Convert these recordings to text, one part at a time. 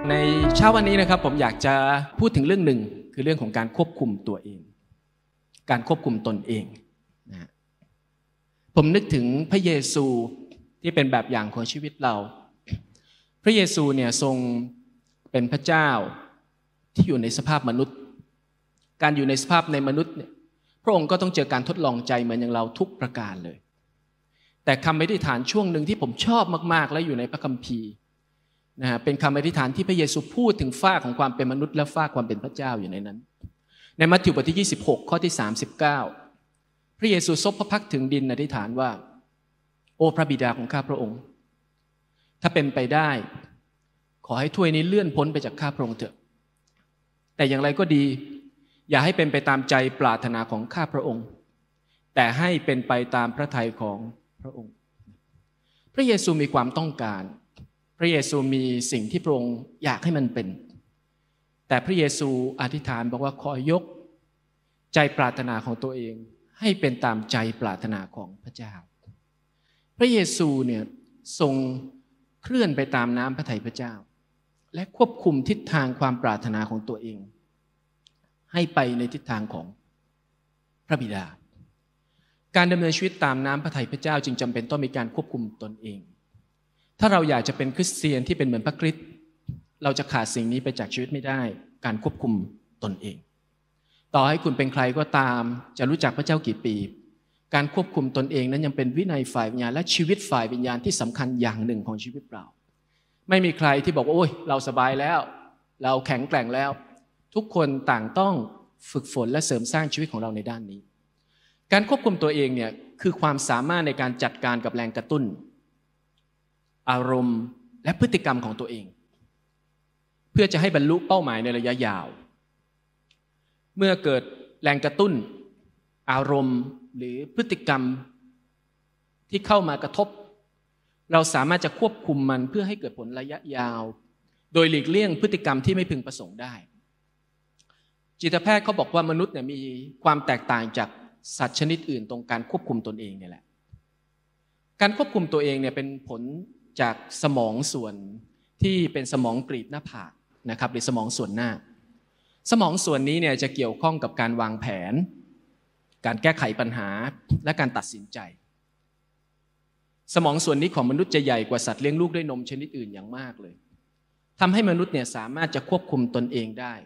ในเช้าวันนี้นะครับผมอยากจะพูดถึงเรื่องหนึ่งคือเรื่องของการควบคุมตัวเองการควบคุมตนเองนะผมนึกถึงพระเยซูที่เป็นแบบอย่างของชีวิตเราพระเยซูเนี่ยทรงเป็นพระเจ้าที่อยู่ในสภาพมนุษย์การอยู่ในสภาพในมนุษย์เนี่ยพระองค์ก็ต้องเจอการทดลองใจเหมือนอย่างเราทุกประการเลยแต่คำอธิษฐานช่วงหนึ่งที่ผมชอบมากๆและอยู่ในพระคัมภีร์นะฮะเป็นคำอธิษฐานที่พระเยซูพูดถึงฝ้าของความเป็นมนุษย์และฝ้าความเป็นพระเจ้าอยู่ในนั้นในมัทธิวบทที่26ข้อที่39พระเยซูซบพระพักตร์ถึงดินอธิษฐานว่าโอ้พระบิดาของข้าพระองค์ถ้าเป็นไปได้ขอให้ถ้วยนี้เลื่อนพ้นไปจากข้าพระองค์เถิดแต่อย่างไรก็ดีอย่าให้เป็นไปตามใจปรารถนาของข้าพระองค์แต่ให้เป็นไปตามพระทัยของพระองค์พระเยซูมีความต้องการพระเยซูมีสิ่งที่พระองค์อยากให้มันเป็นแต่พระเยซูอธิษฐานบอกว่าขอยกใจปรารถนาของตัวเองให้เป็นตามใจปรารถนาของพระเจ้าพระเยซูเนี่ยทรงเคลื่อนไปตามน้ำพระทัยพระเจ้าและควบคุมทิศทางความปรารถนาของตัวเองให้ไปในทิศทางของพระบิดาการดำเนินชีวิตตามน้ำพระทัยพระเจ้าจึงจำเป็นต้องมีการควบคุมตนเองถ้าเราอยากจะเป็นคริสเตียนที่เป็นเหมือนพระคริสต์เราจะขาดสิ่งนี้ไปจากชีวิตไม่ได้การควบคุมตนเองต่อให้คุณเป็นใครก็ตามจะรู้จักพระเจ้ากี่ปีการควบคุมตนเองนั้นยังเป็นวินัยฝ่ายวิญญาณและชีวิตฝ่ายวิญญาณที่สำคัญอย่างหนึ่งของชีวิตเราไม่มีใครที่บอกว่าโอ้ยเราสบายแล้วเราแข็งแกร่งแล้วทุกคนต่างต้องฝึกฝนและเสริมสร้างชีวิตของเราในด้านนี้การควบคุมตัวเองเนี่ยคือความสามารถในการจัดการกับแรงกระตุ้นอารมณ์และพฤติกรรมของตัวเองเพื่อจะให้บรรลุเป้าหมายในระยะยาวเมื่อเกิดแรงกระตุ้นอารมณ์หรือพฤติกรรมที่เข้ามากระทบเราสามารถจะควบคุมมันเพื่อให้เกิดผลระยะยาวโดยหลีกเลี่ยงพฤติกรรมที่ไม่พึงประสงค์ได้จิตแพทย์เขาบอกว่ามนุษย์เนี่ยมีความแตกต่างจากสัตว์ชนิดอื่นตรงการควบคุมตนเองเนี่ยแหละการควบคุมตัวเองเนี่ยเป็นผลจากสมองส่วนที่เป็นสมองกรีบหน้าผากนะครับหรือสมองส่วนหน้าสมองส่วนนี้เนี่ยจะเกี่ยวข้องกับการวางแผนการแก้ไขปัญหาและการตัดสินใจสมองส่วนนี้ของมนุษย์จะใหญ่กว่าสัตว์เลี้ยงลูกด้วยนมชนิดอื่นอย่างมากเลยทำให้มนุษย์เนี่ยสามารถจะควบคุมตนเองได้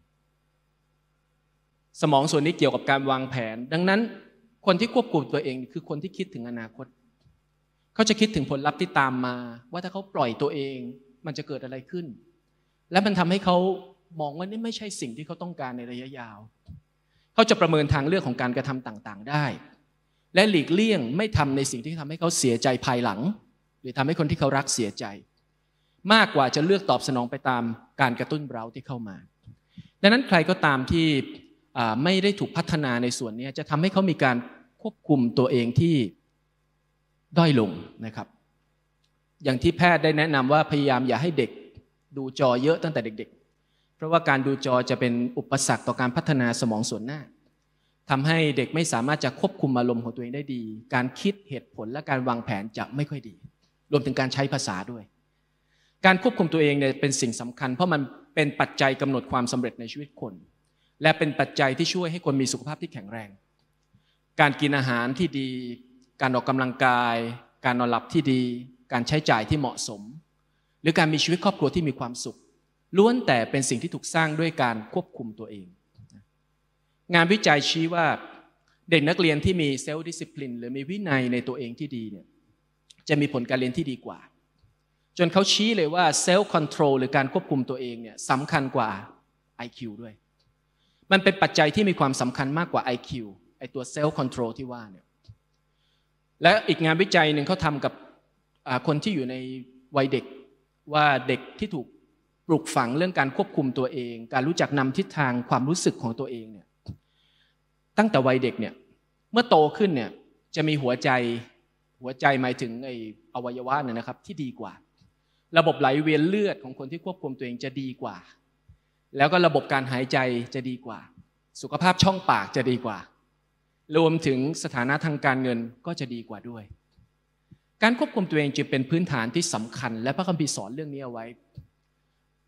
สมองส่วนนี้เกี่ยวกับการวางแผนดังนั้นคนที่ควบคุมตัวเองคือคนที่คิดถึงอนาคตเขาจะคิดถึงผลลัพธ์ที่ตามมาว่าถ้าเขาปล่อยตัวเองมันจะเกิดอะไรขึ้นและมันทำให้เขามองว่านี่ไม่ใช่สิ่งที่เขาต้องการในระยะยาวเขาจะประเมินทางเลือกของการกระทำต่างๆได้และหลีกเลี่ยงไม่ทำในสิ่งที่ทำให้เขาเสียใจภายหลังหรือทำให้คนที่เขารักเสียใจมากกว่าจะเลือกตอบสนองไปตามการกระตุ้นเร้าที่เข้ามาดังนั้นใครก็ตามที่ไม่ได้ถูกพัฒนาในส่วนนี้จะทำให้เขามีการควบคุมตัวเองที่ด้อยลงนะครับอย่างที่แพทย์ได้แนะนำว่าพยายามอย่าให้เด็กดูจอเยอะตั้งแต่เด็กๆเพราะว่าการดูจอจะเป็นอุปสรรคต่อการพัฒนาสมองส่วนหน้าทำให้เด็กไม่สามารถจะควบคุมอารมณ์ของตัวเองได้ดีการคิดเหตุผลและการวางแผนจะไม่ค่อยดีรวมถึงการใช้ภาษาด้วยการควบคุมตัวเองเนี่ยเป็นสิ่งสำคัญเพราะมันเป็นปัจจัยกำหนดความสำเร็จในชีวิตคนและเป็นปัจจัยที่ช่วยให้คนมีสุขภาพที่แข็งแรงการกินอาหารที่ดีการออกกำลังกายการนอนหลับที่ดีการใช้จ่ายที่เหมาะสมหรือการมีชีวิตครอบครัวที่มีความสุขล้วนแต่เป็นสิ่งที่ถูกสร้างด้วยการควบคุมตัวเองงานวิจัยชี้ว่าเด็กนักเรียนที่มีเซลฟ์ดิสซิปลินหรือมีวินัยในตัวเองที่ดีเนี่ยจะมีผลการเรียนที่ดีกว่าจนเขาชี้เลยว่าเซลฟ์คอนโทรลหรือการควบคุมตัวเองเนี่ยสำคัญกว่า IQ ด้วยมันเป็นปัจจัยที่มีความสำคัญมากกว่า IQ ไอตัวเซลฟ์คอนโทรลที่ว่าเนี่ยและอีกงานวิจัยหนึ่งเขาทำกับคนที่อยู่ในวัยเด็กว่าเด็กที่ถูกปลูกฝังเรื่องการควบคุมตัวเองการรู้จักนำทิศทางความรู้สึกของตัวเองเนี่ยตั้งแต่วัยเด็กเนี่ยเมื่อโตขึ้นเนี่ยจะมีหัวใจหมายถึงไออวัยวะเนี่ยนะครับที่ดีกว่าระบบไหลเวียนเลือดของคนที่ควบคุมตัวเองจะดีกว่าแล้วก็ระบบการหายใจจะดีกว่าสุขภาพช่องปากจะดีกว่ารวมถึงสถานะทางการเงินก็จะดีกว่าด้วยการควบคุมตัวเองจึงเป็นพื้นฐานที่สำคัญและพระคัมภีร์สอนเรื่องนี้เอาไว้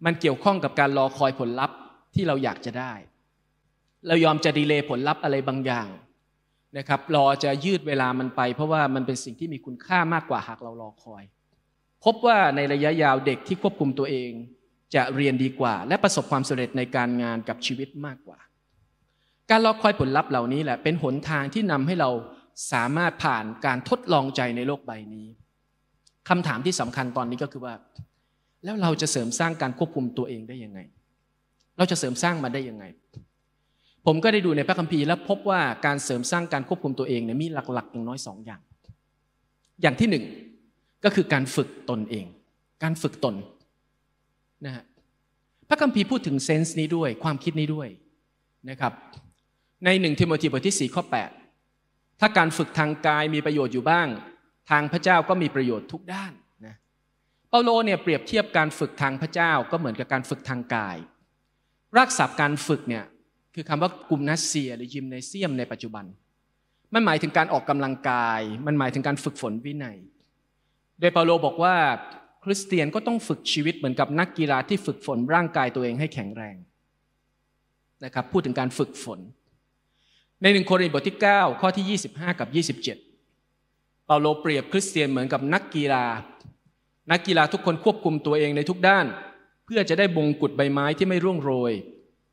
มันเกี่ยวข้องกับการรอคอยผลลัพธ์ที่เราอยากจะได้เรายอมจะดีเลย์ผลลัพธ์อะไรบางอย่างนะครับรอจะยืดเวลามันไปเพราะว่ามันเป็นสิ่งที่มีคุณค่ามากกว่าหากเรารอคอยพบว่าในระยะยาวเด็กที่ควบคุมตัวเองจะเรียนดีกว่าและประสบความสำเร็จในการงานกับชีวิตมากกว่าการรอคอยผลลัพธ์เหล่านี้แหละเป็นหนทางที่นำให้เราสามารถผ่านการทดลองใจในโลกใบนี้คำถามที่สำคัญตอนนี้ก็คือว่าแล้วเราจะเสริมสร้างการควบคุมตัวเองได้ยังไงเราจะเสริมสร้างมาได้ยังไงผมก็ได้ดูในพระคัมภีร์แล้วพบว่าการเสริมสร้างการควบคุมตัวเองเนี่ยมีหลักๆอย่างน้อย2อย่างอย่างที่1ก็คือการฝึกตนเองการฝึกตนนะฮะพระคัมภีร์พูดถึงเซนส์นี้ด้วยความคิดนี้ด้วยนะครับใน1ทิโมธีบทที่4ข้อ8ถ้าการฝึกทางกายมีประโยชน์อยู่บ้างทางพระเจ้าก็มีประโยชน์ทุกด้านนะเปาโลเนี่ยเปรียบเทียบการฝึกทางพระเจ้าก็เหมือนกับการฝึกทางกายรากศัพท์การฝึกเนี่ยคือคำว่ากุมนาเซียหรือยิมเนเซียมในปัจจุบันมันหมายถึงการออกกำลังกายมันหมายถึงการฝึกฝนวินัยโดยเปาโลบอกว่าคริสเตียนก็ต้องฝึกชีวิตเหมือนกับนักกีฬาที่ฝึกฝนร่างกายตัวเองให้แข็งแรงนะครับพูดถึงการฝึกฝนใน1โครินธ์บทที่9ข้อที่25กับ27เปาโลเปรียบคริสเตียนเหมือนกับนักกีฬาทุกคนควบคุมตัวเองในทุกด้านเพื่อจะได้มงกุฎใบไม้ที่ไม่ร่วงโรย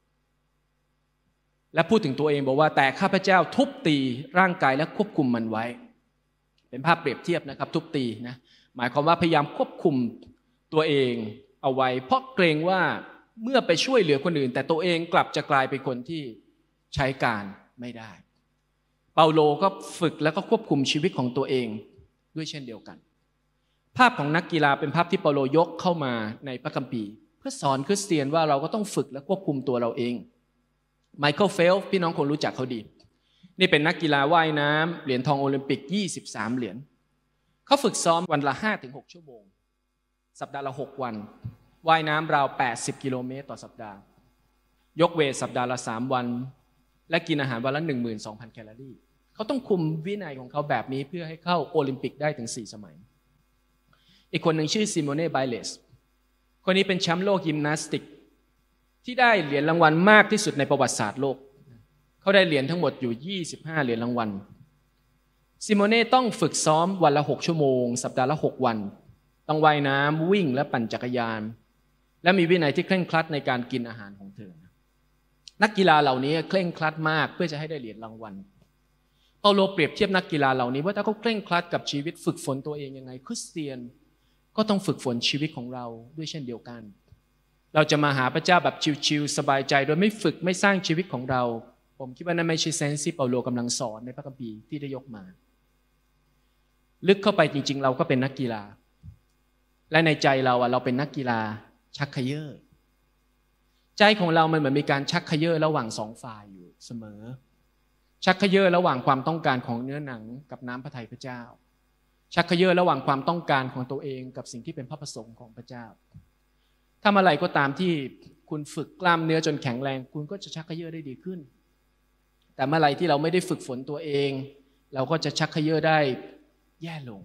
และพูดถึงตัวเองบอกว่าแต่ข้าพเจ้าทุบตีร่างกายและควบคุมมันไว้เป็นภาพเปรียบเทียบนะครับทุบตีนะหมายความว่าพยายามควบคุมตัวเองเอาไว้เพราะเกรงว่าเมื่อไปช่วยเหลือคนอื่นแต่ตัวเองกลับจะกลายเป็นคนที่ใช้การไม่ได้เปาโลก็ฝึกแล้วก็ควบคุมชีวิตของตัวเองด้วยเช่นเดียวกันภาพของนักกีฬาเป็นภาพที่เปาโลยกเข้ามาในพระคัมภีร์เพื่อสอนคริสเตียนว่าเราก็ต้องฝึกและควบคุมตัวเราเองไมเคิลเฟลป์พี่น้องคงรู้จักเขาดีนี่เป็นนักกีฬาว่ายน้ำเหรียญทองโอลิมปิก23เหรียญเขาฝึกซ้อมวันละ 5-6 ชั่วโมงสัปดาห์ละ6วันว่ายน้ำราว80กิโลเมตรต่อสัปดาห์ยกเวทสัปดาห์ละ3วันและกินอาหารวันละ 12,000 แคลอรี่เขาต้องคุมวินัยของเขาแบบนี้เพื่อให้เข้าโอลิมปิกได้ถึง4สมัยอีกคนหนึ่งชื่อซิโมเน่ ไบเลสคนนี้เป็นแชมป์โลกยิมนาสติกที่ได้เหรียญรางวัลมากที่สุดในประวัติศาสตร์โลกเขาได้เหรียญทั้งหมดอยู่25เหรียญรางวัลซิโมเน่ต้องฝึกซ้อมวันละ6ชั่วโมงสัปดาห์ละ6วันต้องว่ายน้ำวิ่งและปั่นจักรยานและมีวินัยที่เคร่งครัดในการกินอาหารของเธอนักกีฬาเหล่านี้เคร่งครัดมากเพื่อจะให้ได้เหรียญรางวัลเปาโลเปรียบเทียบนักกีฬาเหล่านี้ว่าถ้าเขาเคร่งครัดกับชีวิตฝึกฝนตัวเองยังไงคริสเตียนก็ต้องฝึกฝนชีวิตของเราด้วยเช่นเดียวกันเราจะมาหาพระเจ้าแบบชิลๆสบายใจโดยไม่ฝึกไม่สร้างชีวิตของเราผมคิดว่านั่นไม่ใช่เซนส์ที่เปาโลกำลังสอนในพระคัมภีร์ที่ได้ยกมาลึกเข้าไปจริงๆเราก็เป็นนักกีฬาและในใจเราเป็นนักกีฬาชักเขย่อใจของเรามันเหมือนมีการชักเขย่อระหว่าง2ฝ่ายอยู่เสมอชักเขย่อระหว่างความต้องการของเนื้อหนังกับน้ำพระทัยพระเจ้าชักเขย่อระหว่างความต้องการของตัวเองกับสิ่งที่เป็นพระประสงค์ของพระเจ้าทำอะไรก็ตามที่คุณฝึกกล้ามเนื้อจนแข็งแรงคุณก็จะชักเขย่อได้ดีขึ้นแต่เมื่อไหร่ที่เราไม่ได้ฝึกฝนตัวเองเราก็จะชักเขย่อได้แย่ลง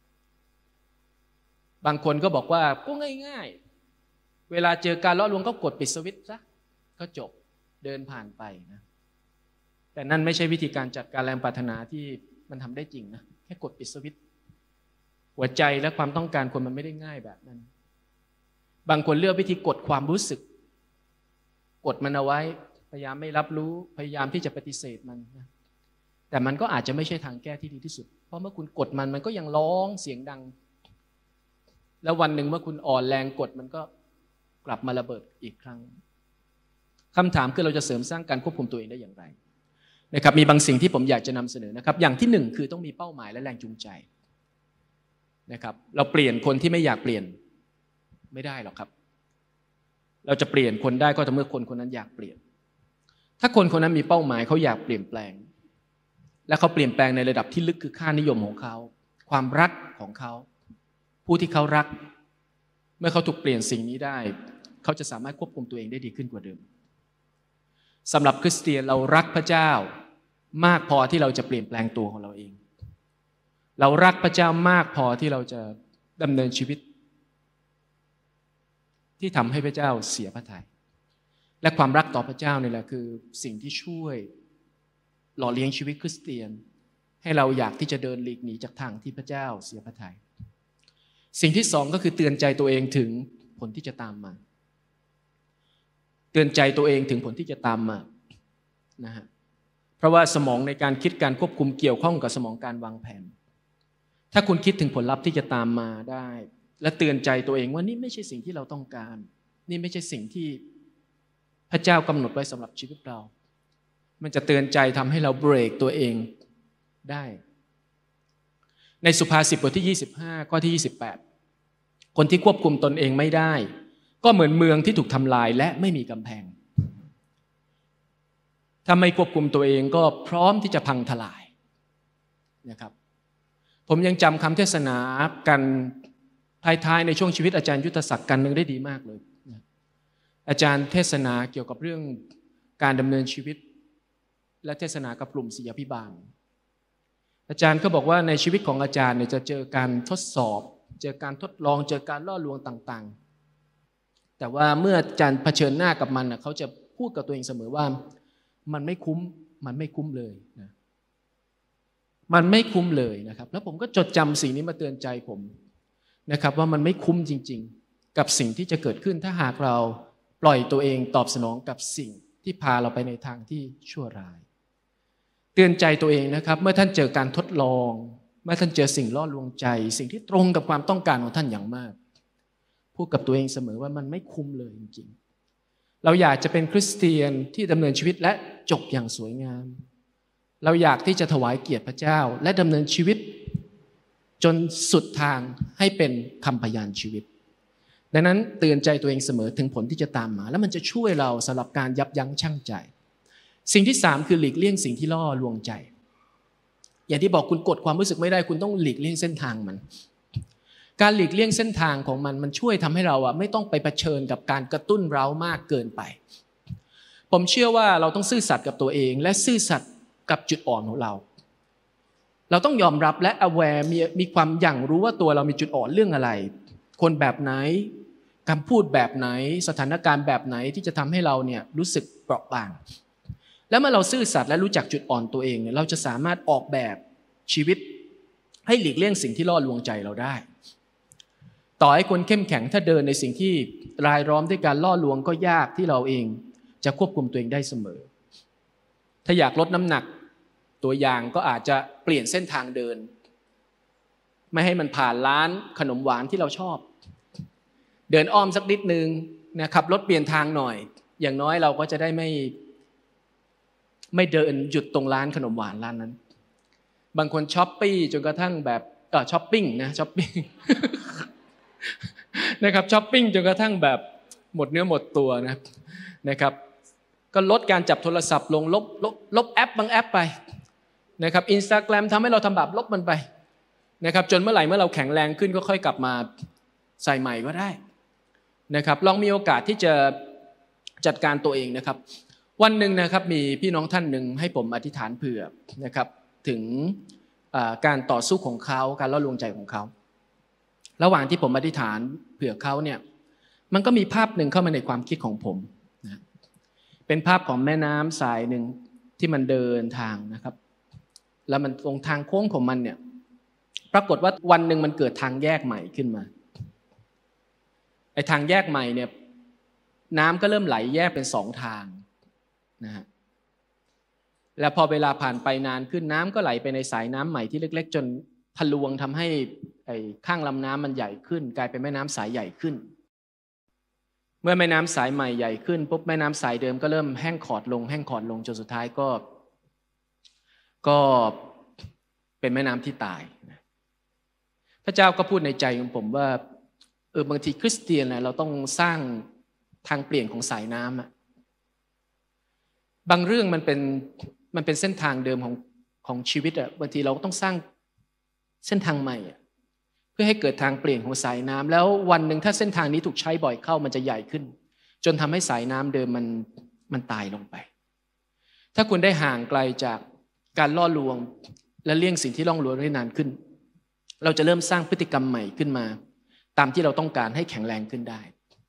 บางคนก็บอกว่าก็ง่ายๆเวลาเจอการล่อลวงก็กดปิดสวิตช์ซะก็จบเดินผ่านไปนะแต่นั่นไม่ใช่วิธีการจัดการแรงปรารถนาที่มันทำได้จริงนะแค่กดปิดสวิตช์หัวใจและความต้องการคนมันไม่ได้ง่ายแบบนั้นบางคนเลือกวิธีกดความรู้สึกกดมันเอาไว้พยายามไม่รับรู้พยายามที่จะปฏิเสธมันนะแต่มันก็อาจจะไม่ใช่ทางแก้ที่ดีที่สุดเพราะเมื่อคุณกดมันก็ยังร้องเสียงดังแล้ววันหนึ่งเมื่อคุณอ่อนแรงกดมันก็กลับมาระเบิดอีกครั้งคำถามคือเราจะเสริมสร้างการควบคุมตัวเองได้อย่างไรนะครับมีบางสิ่งที่ผมอยากจะนำเสนอนะครับอย่างที่1คือต้องมีเป้าหมายและแรงจูงใจนะครับเราเปลี่ยนคนที่ไม่อยากเปลี่ยนไม่ได้หรอกครับเราจะเปลี่ยนคนได้ก็ต่อเมื่อคนคนนั้นอยากเปลี่ยนถ้าคนคนนั้นมีเป้าหมายเขาอยากเปลี่ยนแปลงและเขาเปลี่ยนแปลงในระดับที่ลึกคือค่านิยมของเขาความรักของเขาผู้ที่เขารักเมื่อเขาถูกเปลี่ยนสิ่งนี้ได้เขาจะสามารถควบคุมตัวเองได้ดีขึ้นกว่าเดิมสำหรับคริสเตียนเรารักพระเจ้ามากพอที่เราจะเปลี่ยนแปลงตัวของเราเองเรารักพระเจ้ามากพอที่เราจะดำเนินชีวิตที่ทำให้พระเจ้าเสียพระทัยและความรักต่อพระเจ้านี่แหละคือสิ่งที่ช่วยหล่อเลี้ยงชีวิตคริสเตียนให้เราอยากที่จะเดินหลีกหนีจากทางที่พระเจ้าเสียพระทัยสิ่งที่สองก็คือเตือนใจตัวเองถึงผลที่จะตามมาเตือนใจตัวเองถึงผลที่จะตามมานะฮะเพราะว่าสมองในการคิดการควบคุมเกี่ยวข้องกับสมองการวางแผนถ้าคุณคิดถึงผลลัพธ์ที่จะตามมาได้และเตือนใจตัวเองว่านี่ไม่ใช่สิ่งที่เราต้องการนี่ไม่ใช่สิ่งที่พระเจ้ากำหนดไว้สำหรับชีวิตเรามันจะเตือนใจทำให้เราเบรกตัวเองได้ในสุภาษิตบทที่25ข้อที่28คนที่ควบคุมตนเองไม่ได้ก็เหมือนเมืองที่ถูกทำลายและไม่มีกำแพงถ้าไม่ควบคุมตัวเองก็พร้อมที่จะพังทลายนะครับผมยังจำคำเทศนากันท้ายๆในช่วงชีวิตอาจารย์ยุทธศักดิ์กันนึงได้ดีมากเลยอาจารย์เทศนาเกี่ยวกับเรื่องการดำเนินชีวิตและเทศนากับกลุ่มศิษยาภิบาลอาจารย์ก็บอกว่าในชีวิตของอาจารย์เนี่ยจะเจอการทดสอบเจอการทดลองเจอการล่อลวงต่างๆแต่ว่าเมื่ออาจารย์เผชิญหน้ากับมันเขาจะพูดกับตัวเองเสมอว่ามันไม่คุ้มเลยนะมันไม่คุ้มเลยนะครับแล้วผมก็จดจำสิ่งนี้มาเตือนใจผมนะครับว่ามันไม่คุ้มจริงๆกับสิ่งที่จะเกิดขึ้นถ้าหากเราปล่อยตัวเองตอบสนองกับสิ่งที่พาเราไปในทางที่ชั่วร้ายเตือนใจตัวเองนะครับเมื่อท่านเจอการทดลองเมื่อท่านเจอสิ่งล่อลวงใจสิ่งที่ตรงกับความต้องการของท่านอย่างมากพูดกับตัวเองเสมอว่ามันไม่คุ้มเลยจริงๆเราอยากจะเป็นคริสเตียนที่ดำเนินชีวิตและจบอย่างสวยงามเราอยากที่จะถวายเกียรติพระเจ้าและดำเนินชีวิตจนสุดทางให้เป็นคำพยานชีวิตดังนั้นเตือนใจตัวเองเสมอถึงผลที่จะตามมาแล้วมันจะช่วยเราสำหรับการยับยั้งชั่งใจสิ่งที่3คือหลีกเลี่ยงสิ่งที่ล่อลวงใจอย่างที่บอกคุณกดความรู้สึกไม่ได้คุณต้องหลีกเลี่ยงเส้นทางมันการหลีกเลี่ยงเส้นทางของมันช่วยทำให้เราไม่ต้องไปเผชิญกับการกระตุ้นเร้ามากเกินไปผมเชื่อว่าเราต้องซื่อสัตย์กับตัวเองและซื่อสัตย์กับจุดอ่อนของเราต้องยอมรับและ aware มีความอย่างรู้ว่าตัวเรามีจุดอ่อนเรื่องอะไรคนแบบไหนคำพูดแบบไหนสถานการณ์แบบไหนที่จะทำให้เราเนี่ยรู้สึกเปราะบางแล้วเมื่อเราซื่อสัตย์และรู้จักจุดอ่อนตัวเองเนี่ยเราจะสามารถออกแบบชีวิตให้หลีกเลี่ยงสิ่งที่ล่อลวงใจเราได้ต่อให้คนเข้มแข็งถ้าเดินในสิ่งที่รายล้อมด้วยการล่อลวงก็ยากที่เราเองจะควบคุมตัวเองได้เสมอถ้าอยากลดน้ำหนักตัวอย่างก็อาจจะเปลี่ยนเส้นทางเดินไม่ให้มันผ่านร้านขนมหวานที่เราชอบเดินอ้อมสักนิดนึงนะครับรถเปลี่ยนทางหน่อยอย่างน้อยเราก็จะได้ไม่เดินหยุดตรงร้านขนมหวานร้านนั้นบางคนช้อปปี้จนกระทั่งแบบช้อปปิ้งนะช้อปปิ้ง นะครับช้อปปิ้งจนกระทั่งแบบหมดเนื้อหมดตัวนะครับก็ลดการจับโทรศัพท์ลงลบแอปบางแอปไปนะครับ Instagram ทำให้เราทำบาปลบมันไปนะครับจนเมื่อเราแข็งแรงขึ้นก็ค่อยกลับมาใส่ใหม่ก็ได้นะครับลองมีโอกาสที่จะจัดการตัวเองนะครับวันหนึ่งนะครับมีพี่น้องท่านหนึ่งให้ผมอธิษฐานเผื่อนะครับถึงการต่อสู้ของเขาการล่อลวงใจของเขาระหว่างที่ผมอธิษฐานเผื่อเขาเนี่ยมันก็มีภาพหนึ่งเข้ามาในความคิดของผมนะเป็นภาพของแม่น้ำสายหนึ่งที่มันเดินทางนะครับแล้วมันตรงทางโค้งของมันเนี่ยปรากฏว่าวันหนึ่งมันเกิดทางแยกใหม่ขึ้นมาไอ้ทางแยกใหม่เนี่ยน้ำก็เริ่มไหลแยกเป็น2ทางนะฮะแล้วพอเวลาผ่านไปนานขึ้นน้ำก็ไหลไปในสายน้ำใหม่ที่เล็กๆจนทะลวงทำให้ไอ้ข้างลำน้ำมันใหญ่ขึ้นกลายเป็นแม่น้ำสายใหญ่ขึ้นเมื่อแม่น้ำสายใหม่ใหญ่ขึ้นปุ๊บแม่น้ำสายเดิมก็เริ่มแห้งขอดลงจนสุดท้ายก็เป็นแม่น้ำที่ตายพระเจ้าก็พูดในใจของผมว่าบางทีคริสเตียนเราต้องสร้างทางเปลี่ยนของสายน้ำบางเรื่องมันเป็นเส้นทางเดิมของชีวิตบางทีเราก็ต้องสร้างเส้นทางใหม่เพื่อให้เกิดทางเปลี่ยนของสายน้ำแล้ววันหนึ่งถ้าเส้นทางนี้ถูกใช้บ่อยเข้ามันจะใหญ่ขึ้นจนทำให้สายน้ำเดิมมันตายลงไปถ้าคุณได้ห่างไกลจากการล่อลวงและเลี่ยงสิ่งที่ล่อลวงได้นานขึ้นเราจะเริ่มสร้างพฤติกรรมใหม่ขึ้นมาตามที่เราต้องการให้แข็งแรงขึ้นได้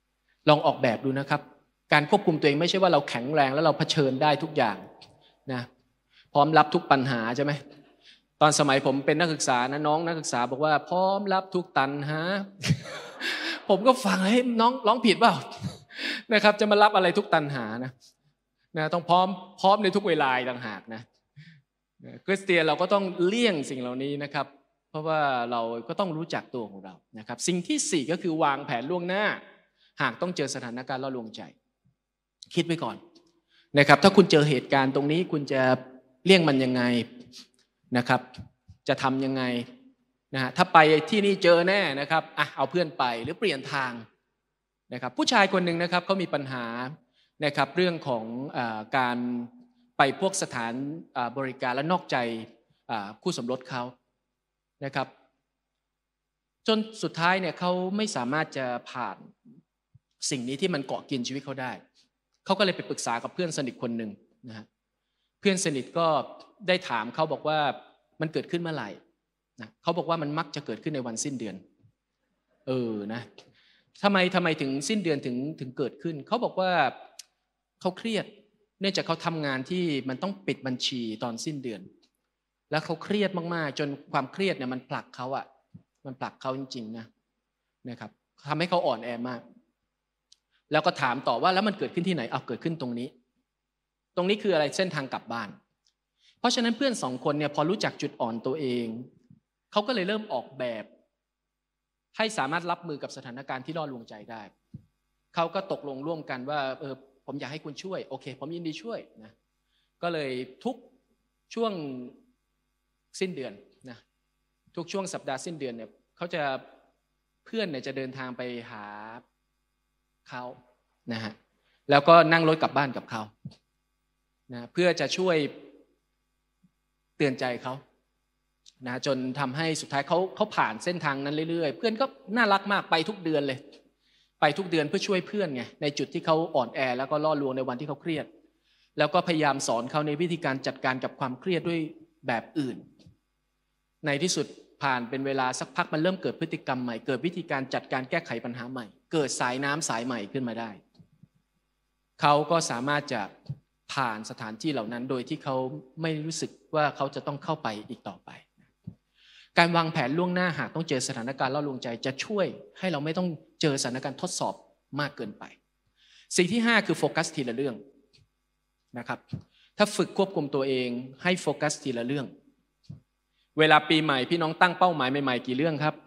ลองออกแบบดูนะครับการควบคุมตัวเองไม่ใช่ว่าเราแข็งแรงแล้วเราเผชิญได้ทุกอย่างนะพร้อมรับทุกปัญหาใช่ไหมตอนสมัยผมเป็นนักศึกษานะน้องนักศึกษาบอกว่าพร้อมรับทุกตัณหา ผมก็ฟังให้น้องร้องผิดเปล่า นะครับจะมารับอะไรทุกตัณหานะต้องพร้อมในทุกเวลาต่างหากนะคริสเตียนเราก็ต้องเลี่ยงสิ่งเหล่านี้นะครับเพราะว่าเราก็ต้องรู้จักตัวของเรานะครับสิ่งที่4ก็คือวางแผนล่วงหน้าหากต้องเจอสถานการณ์ล่อลวงใจคิดไว้ก่อนนะครับถ้าคุณเจอเหตุการณ์ตรงนี้คุณจะเลี่ยงมันยังไงนะครับจะทำยังไงนะฮะถ้าไปที่นี่เจอแน่นะครับเอาเพื่อนไปหรือเปลี่ยนทางนะครับผู้ชายคนหนึ่งนะครับเขามีปัญหานะครับเรื่องของการไปพวกสถานบริการและนอกใจคู่สมรสเขานะครับจนสุดท้ายเนี่ยเขาไม่สามารถจะผ่านสิ่งนี้ที่มันเกาะกินชีวิตเขาได้เขาก็เลยไปปรึกษากับเพื่อนสนิทคนหนึ่งนะฮะเพื่อนสนิทก็ได้ถามเขาบอกว่ามันเกิดขึ้นเมื่อไหร่นะเขาบอกว่ามันมักจะเกิดขึ้นในวันสิ้นเดือนนะทำไมถึงสิ้นเดือนถึงเกิดขึ้นเขาบอกว่าเขาเครียดเนื่องจากเขาทำงานที่มันต้องปิดบัญชีตอนสิ้นเดือนแล้วเขาเครียดมากๆจนความเครียดเนี่ยมันผลักเขามันผลักเขาจริงๆนะครับทำให้เขาอ่อนแอมากแล้วก็ถามต่อว่าแล้วมันเกิดขึ้นที่ไหนเกิดขึ้นตรงนี้คืออะไรเส้นทางกลับบ้านเพราะฉะนั้นเพื่อน2คนเนี่ยพอรู้จักจุดอ่อนตัวเองเขาก็เลยเริ่มออกแบบให้สามารถรับมือกับสถานการณ์ที่ล่อลวงใจได้เขาก็ตกลงร่วมกันว่าผมอยากให้คุณช่วยโอเคผมยินดีช่วยนะก็เลยทุกช่วงสิ้นเดือนนะทุกช่วงสัปดาห์สิ้นเดือนเนี่ยเพื่อนเนี่ยจะเดินทางไปหาเขานะฮะแล้วก็นั่งรถกลับบ้านกับเขานะเพื่อจะช่วยเตือนใจเขานะจนทำให้สุดท้ายเขาผ่านเส้นทางนั้นเรื่อยๆเพื่อนก็น่ารักมากไปทุกเดือนเลยไปทุกเดือนเพื่อช่วยเพื่อนไงในจุดที่เขาอ่อนแอแล้วก็ล่อลวงในวันที่เขาเครียดแล้วก็พยายามสอนเขาในวิธีการจัดการกับความเครียดด้วยแบบอื่นในที่สุดผ่านเป็นเวลาสักพักมันเริ่มเกิดพฤติกรรมใหม่เกิดวิธีการจัดการแก้ไขปัญหาใหม่เกิดสายน้ำสายใหม่ขึ้นมาได้เขาก็สามารถจะผ่านสถานที่เหล่านั้นโดยที่เขาไม่รู้สึกว่าเขาจะต้องเข้าไปอีกต่อไปการวางแผนล่วงหน้าหากต้องเจอสถานการณ์ล่อลวงใจจะช่วยให้เราไม่ต้องเจอสถานการณ์ทดสอบมากเกินไปสิ่งที่5คือโฟกัสทีละเรื่องนะครับถ้าฝึกควบคุมตัวเองให้โฟกัสทีละเรื่องเวลาปีใหม่พี่น้องตั้งเป้าหมายใหม่ๆกี่เรื่องครับ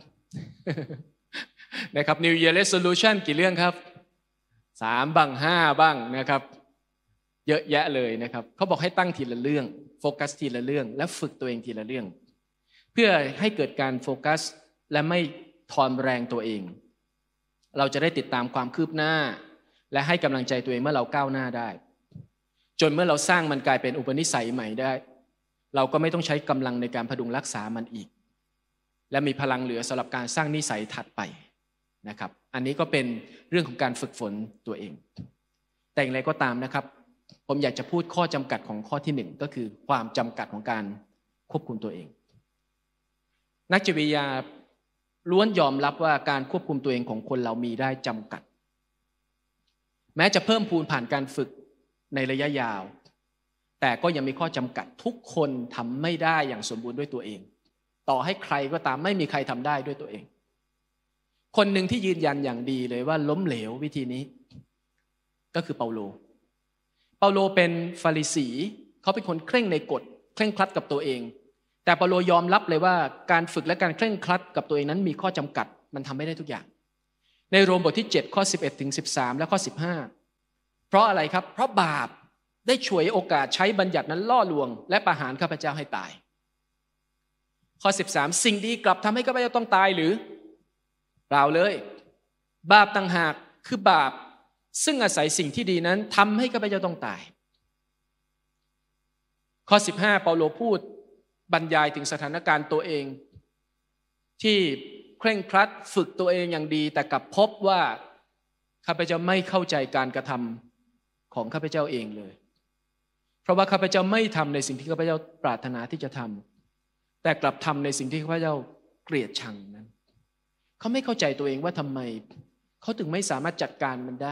นะครับ New Year Resolution กี่เรื่องครับ3บ้าง5บ้างนะครับเยอะแยะเลยนะครับเขาบอกให้ตั้งทีละเรื่องโฟกัสทีละเรื่องและฝึกตัวเองทีละเรื่องเพื่อให้เกิดการโฟกัสและไม่ทอนแรงตัวเองเราจะได้ติดตามความคืบหน้าและให้กำลังใจตัวเองเมื่อเราก้าวหน้าได้จนเมื่อเราสร้างมันกลายเป็นอุปนิสัยใหม่ได้เราก็ไม่ต้องใช้กำลังในการพดุงรักษามันอีกและมีพลังเหลือสำหรับการสร้างนิสัยถัดไปนะครับอันนี้ก็เป็นเรื่องของการฝึกฝนตัวเองแต่อย่างไรก็ตามนะครับผมอยากจะพูดข้อจำกัดของข้อที่1ก็คือความจำกัดของการควบคุมตัวเองนักจิตวิทยาล้วนยอมรับว่าการควบคุมตัวเองของคนเรามีได้จำกัดแม้จะเพิ่มพูนผ่านการฝึกในระยะยาวแต่ก็ยังมีข้อจำกัดทุกคนทำไม่ได้อย่างสมบูรณ์ด้วยตัวเองต่อให้ใครก็ตามไม่มีใครทำได้ด้วยตัวเองคนหนึ่งที่ยืนยันอย่างดีเลยว่าล้มเหลววิธีนี้ก็คือเปาโลเป็นฟาริสีเขาเป็นคนเคร่งในกฎเคร่งครัดกับตัวเองแต่เปาโลยอมรับเลยว่าการฝึกและการเคร่งครัดกับตัวเองนั้นมีข้อจำกัดมันทำไม่ได้ทุกอย่างในโรมบทที่7ข้อ11ถึง13และข้อ15เพราะอะไรครับเพราะบาปได้ฉวยโอกาสใช้บัญญัตินั้นล่อลวงและประหารข้าพเจ้าให้ตายข้อ13สิ่งดีกลับทำให้ข้าพเจ้าต้องตายหรือเปล่าเลยบาปต่างหากคือบาปซึ่งอาศัยสิ่งที่ดีนั้นทำให้ข้าพเจ้าต้องตายข้อ15เปาโลพูดบรรยายถึงสถานการณ์ตัวเองที่เคร่งครัดฝึกตัวเองอย่างดีแต่กลับพบว่าข้าพเจ้าไม่เข้าใจการกระทำของข้าพเจ้าเองเลยเพราะว่าข้าพเจ้าไม่ทำในสิ่งที่ข้าพเจ้าปรารถนาที่จะทำแต่กลับทำในสิ่งที่ข้าพเจ้าเกลียดชังนั้นเขาไม่เข้าใจตัวเองว่าทำไมเขาถึงไม่สามารถจัดการมันได้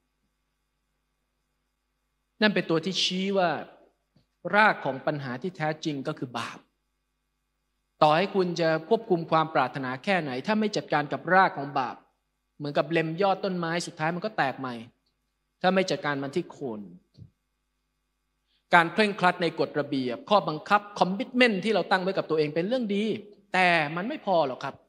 นั่นเป็นตัวที่ชี้ว่ารากของปัญหาที่แท้จริงก็คือบาปต่อให้คุณจะควบคุมความปรารถนาแค่ไหนถ้าไม่จัดการกับรากของบาปเหมือนกับเล็มยอดต้นไม้สุดท้ายมันก็แตกใหม่ถ้าไม่จัดการมันที่โคนการเคร่งครัดในกฎระเบียบข้อบังคับคอมมิตเมนต์ที่เราตั้งไว้กับตัวเองเป็นเรื่องดีแต่มันไม่พอหรอกครับ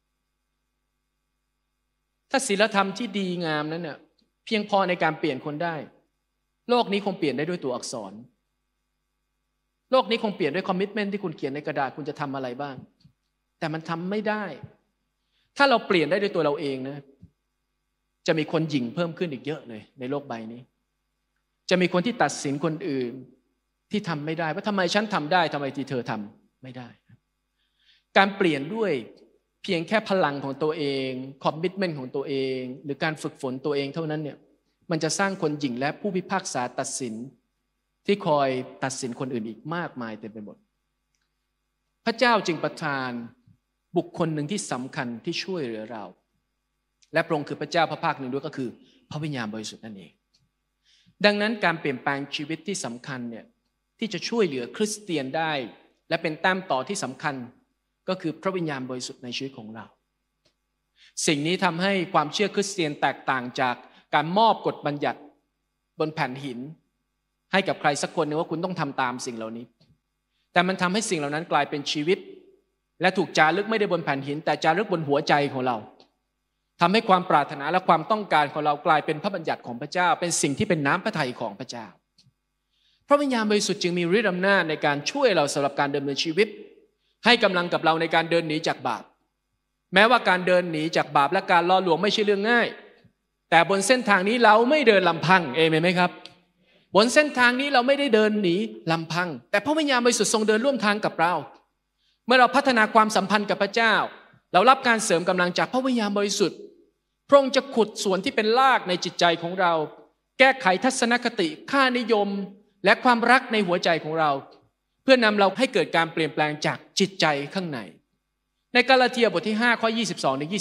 ถ้าศีลธรรมที่ดีงามนั้นเนี่ยเพียงพอในการเปลี่ยนคนได้โลกนี้คงเปลี่ยนได้ด้วยตัวอักษรโลกนี้คงเปลี่ยนด้วยคอมมิตเมนต์ที่คุณเขียนในกระดาษคุณจะทำอะไรบ้างแต่มันทำไม่ได้ถ้าเราเปลี่ยนได้ด้วยตัวเราเองนะจะมีคนหยิ่งเพิ่มขึ้นอีกเยอะเลยในโลกใบนี้จะมีคนที่ตัดสินคนอื่นที่ทำไม่ได้ว่าทำไมฉันทำได้ทำไมที่เธอทำไม่ได้การเปลี่ยนด้วยเพียงแค่พลังของตัวเองคอมมิตเมนต์ของตัวเองหรือการฝึกฝนตัวเองเท่านั้นเนี่ยมันจะสร้างคนหยิ่งและผู้พิพากษาตัดสินที่คอยตัดสินคนอื่นอีกมากมายเต็มไปหมดพระเจ้าจึงประทานบุคคลหนึ่งที่สำคัญที่ช่วยเหลือเราและพระองค์คือพระเจ้าพระภาคหนึ่งด้วยก็คือพระวิญญาณบริสุทธิ์นั่นเองดังนั้นการเปลี่ยนแปลงชีวิตที่สำคัญเนี่ยที่จะช่วยเหลือคริสเตียนได้และเป็นแต้มต่อที่สำคัญก็คือพระวิญญาณบริสุทธิ์ในชีวิตของเราสิ่งนี้ทำให้ความเชื่อคริสเตียนแตกต่างจากการมอบกฎบัญญัติบนแผ่นหินให้กับใครสักคนนึงว่าคุณต้องทำตามสิ่งเหล่านี้แต่มันทำให้สิ่งเหล่านั้นกลายเป็นชีวิตและถูกจารึกไม่ได้บนแผ่นหินแต่จารึกบนหัวใจของเราทำให้ความปรารถนาและความต้องการของเรากลายเป็นพระบัญญัติของพระเจ้าเป็นสิ่งที่เป็นน้ำพระทัยของพระเจ้าพระวิญญาณบริสุทธิ์จึงมีฤทธิ์อำนาจในการช่วยเราสำหรับการดำเนินชีวิตให้กำลังกับเราในการเดินหนีจากบาปแม้ว่าการเดินหนีจากบาปและการล่อลวงไม่ใช่เรื่องง่ายแต่บนเส้นทางนี้เราไม่เดินลำพังเอเมนไหมครับบนเส้นทางนี้เราไม่ได้เดินหนีลำพังแต่พระวิญญาณบริสุทธิ์ทรงเดินร่วมทางกับเราเมื่อเราพัฒนาความสัมพันธ์กับพระเจ้าเรารับการเสริมกำลังจากพระวิญญาณบริสุทธิ์พระองค์จะขุดส่วนที่เป็นรากในจิตใจของเราแก้ไขทัศนคติค่านิยมและความรักในหัวใจของเราเพื่อนำเราให้เกิดการเปลี่ยนแปลงจากจิตใจข้างในในกาลาเทียบทที่5ข้อ22ถึง